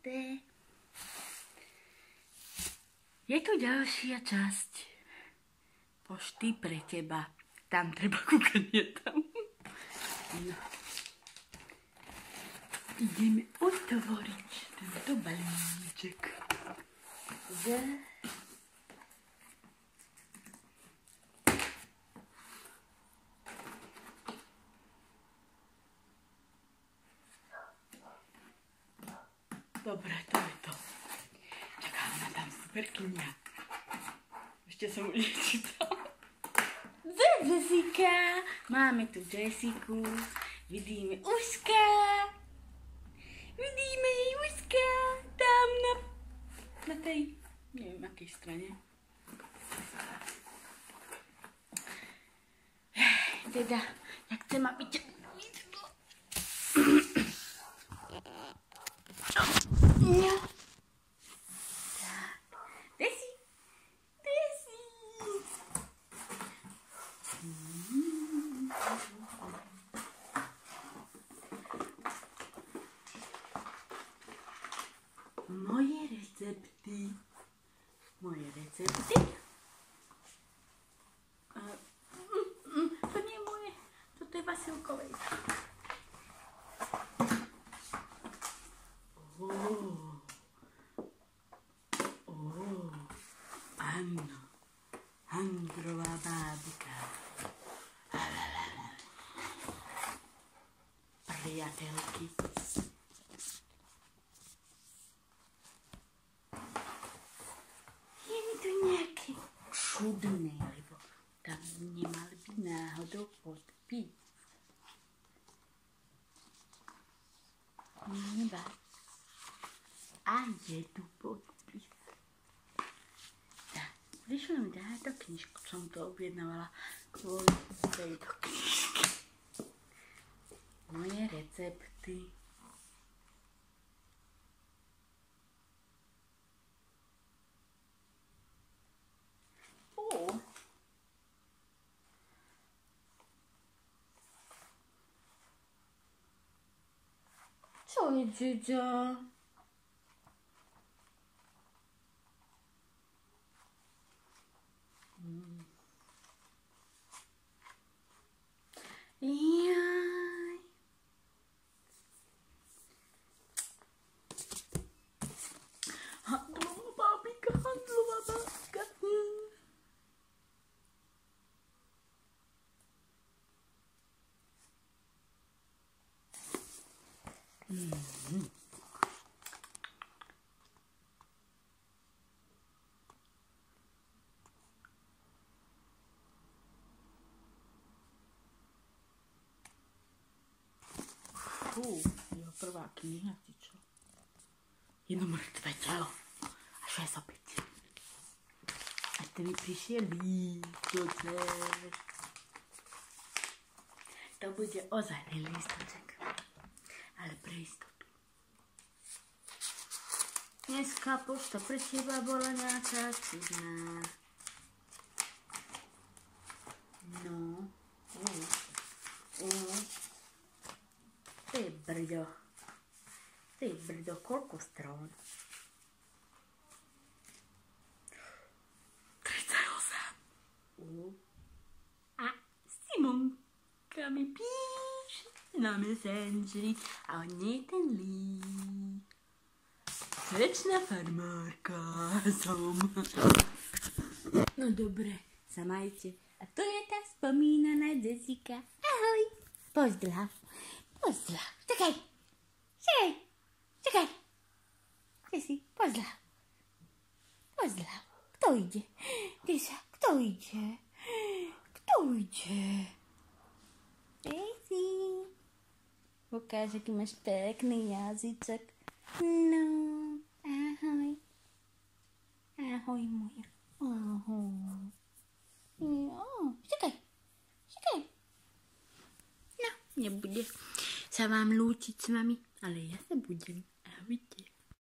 zlaté. Je tu ďalšia časť pošty pre teba. Tam treba kúkať, nie tam. No. Ideme otvoriť tento balíček. Dobre, to je to. Čakám na tam super kniha. Ešte som ju nečítala. Jessica. Máme tu Jessiku. Vidíme uška. Vidíme jej uška. Tam na tej, neviem akej strane. Teda, ja chcem, aby ťa videla. No. Tak. Desi. Moje recepty. To nie je moje, toto je Vasilkovej. Anna, Andrová bábka. Priateľky. Je mi tu nejaké čudné, lebo tam nemal by náhodou podpis. Neba. A je tu podpis. Tak, vyšlem táto knižku, som to objednávala kvôli tejto knižky. Moje recepty. Co je, Džuďa? Jaj. Handlová bábika. Jeho prvá kniha, ty čo? Jedno mŕtve telo. A 6 opäť. A to mi prišiel lístoček. To bude ozajný lístoček. Ale pre istotu. Dneska pošta pre teba bola nejaká čudná. No. Ty brdo, koľko strán? 38. A Simonka mi píše na Messengeri a on nie je ten lík. Večná farmárka som. No dobre, sa majte. A to je tá spomínaná Jessica. Ahoj. Pozdrav. Čakaj. Kde si? Pozdrav. Kto ide? Desa, kto ide? Desi. Ukáž, aký máš pekný jazyček. No, ahoj. Ahoj, moja. Ahoj. Čakaj. No, nebude sa vám lúčiť s vami, ale ja sa budem. Ahojte.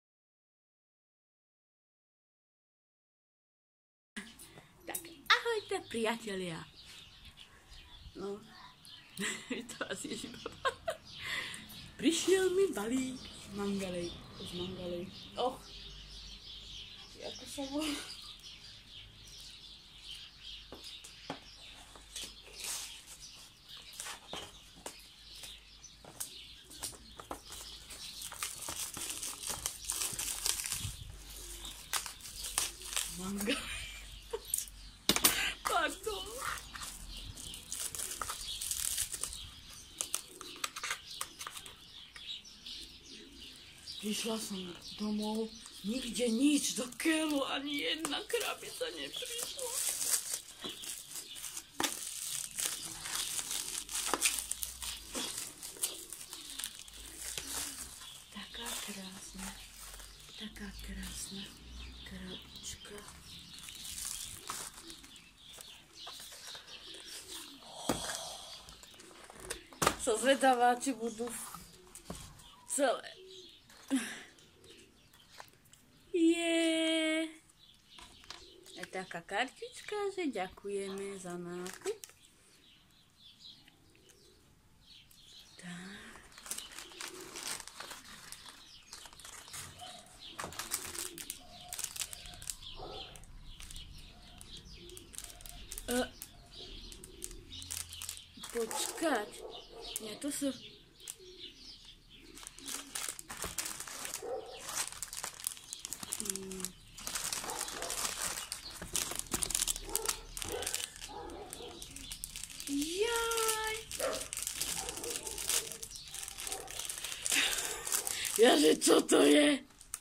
Tak, ahojte, priatelia. No, to asi je iba. Prišiel mi balík mangalej. Zmangali. Och, ako sa volá? Manga. Pardon. Prišla som domov, nikde nič, do keľu ani jedna krabica neprišla. Taká krásna krabička. Som zvedavá, či budú celé. Je taká kartička, že ďakujeme za nákup. Počkať. Nie, to sú... Jaj! Jaže, čo to je?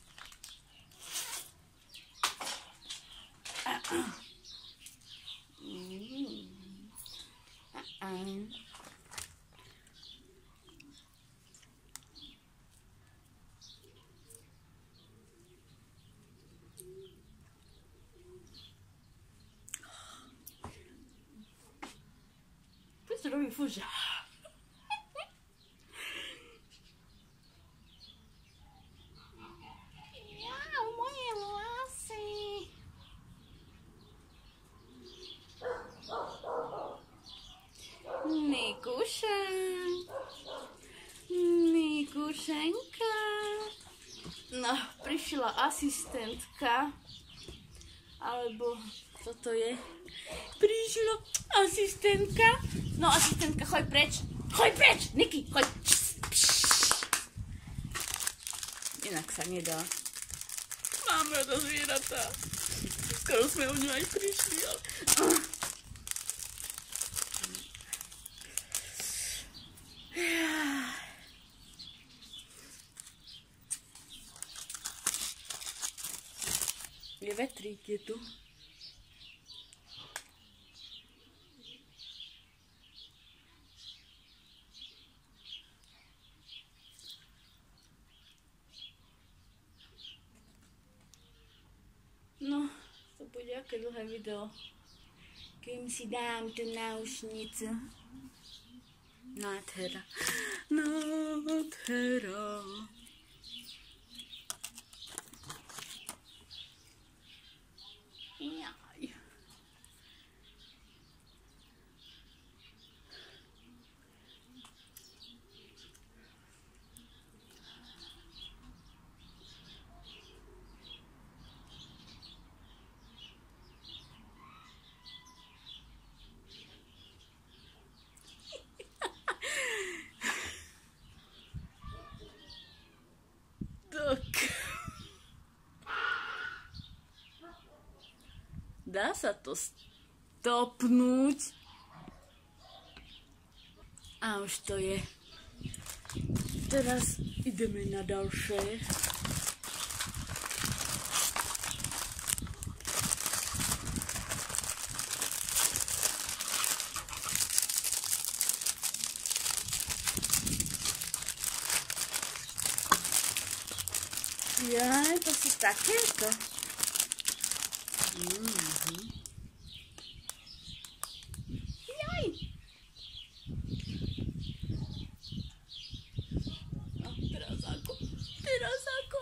Questo non mi fugge. Moje vlasy. Nikušenka. No, prišla asistentka. Alebo, čo to je? Prišla asistentka. No, asistentka, choď preč. Choď preč, Niky, choď. Inak sa nedá. Mám rada zvieratá. Skoro sme o ňu aj prišli, ale... Je vetrík, je tu. No, to bude aké dlhé video, kým si dám tú náušnicu. Nádhera. Nádhera. Jaj. Dá sa to stopnúť. A už to je. Teraz ideme na ďalšie. Jaj, to sú takéto. Jaj! A teraz ako? Teraz ako?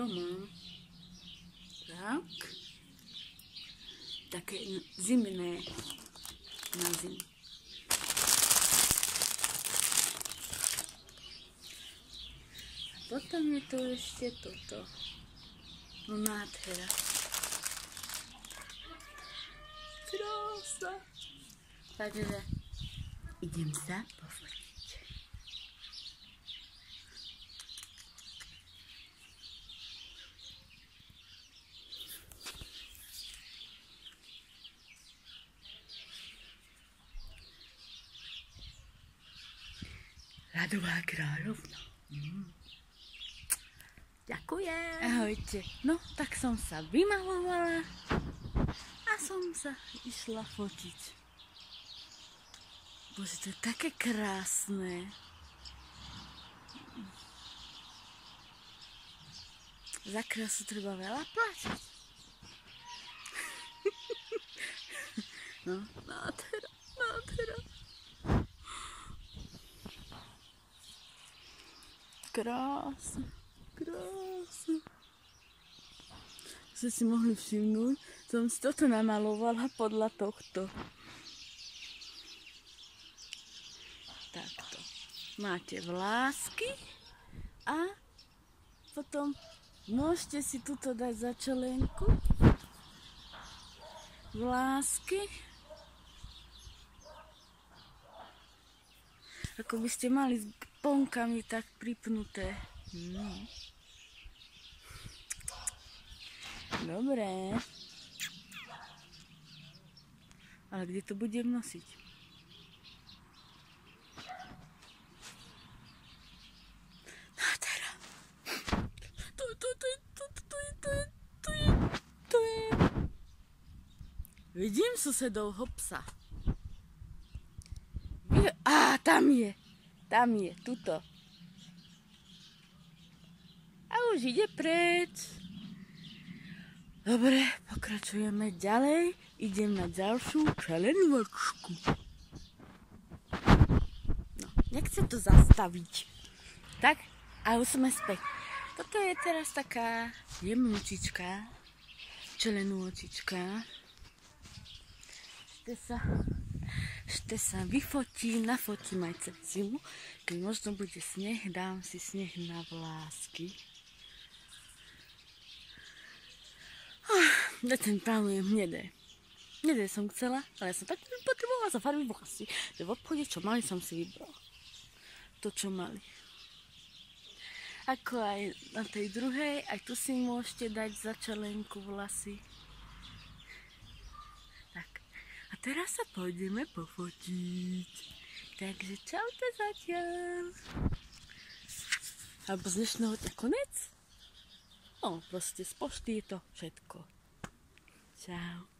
to mám. Tak. Také zimné na zimu. A potom je tu ešte toto. No nádhera. Krása. Takže idem sa pofotiť. Ľadová kráľovna. Ďakujem. Ahojte. No, tak som sa vymalovala a som sa išla fotiť. Bože, to je také krásne. Za krásu treba veľa platiť. No, nádhera, nádhera. Krásne, krásne. Ste si mohli všimnúť, som si toto namalovala podľa tohto. Takto. Máte vlásky a potom môžete si tuto dať začelenku. Vlásky. Ako by ste mali s ponkami tak pripnuté. Dobre. Ale kde to budem nosiť? Nádhera. To je. Vidím susedovho psa. Tam je, tuto. A už ide preč. Dobre, pokračujeme ďalej. Idem na ďalšiu čelenovačku. No, nechcem to zastaviť. Tak, a už sme späť. Toto je teraz taká jemnúčička. Čelenôčička. Ešte sa vyfotím, nafotím aj cez zimu. Keď možno bude sneh, dám si sneh na vlásky. Ten plánujem hnedé. Hnedé som chcela, ale som tak potrebovala zafarbiť vlasy, že v obchode, čo mali, som si vybrala. To, čo mali. Ako aj na tej druhej, aj tu si môžete dať za čelenku vlasy. A teraz sa pôjdeme pofotiť. Takže čaute zatiaľ. Alebo z dnešného dňa konec? No, proste z pošty je to všetko. Čau.